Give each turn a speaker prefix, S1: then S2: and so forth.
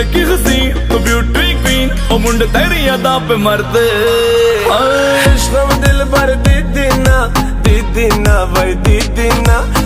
S1: लड़की हसीन तू ब्यूटी क्वीन ओ मुंडे तेरी यादा पे मरदे।
S2: इश्क दिल भर दीदी ना भाई दीदी ना